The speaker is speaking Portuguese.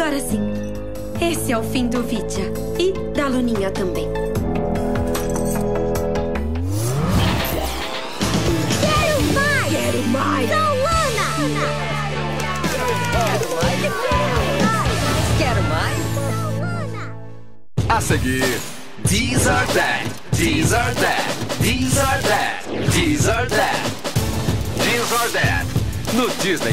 Agora sim. Esse é o fim do Vidya. E da Luninha também. Quero mais! Quero mais! Sou Luna! Quero mais? A seguir, These Are That, These Are That, These Are That, These Are That, These Are That, no Disney+.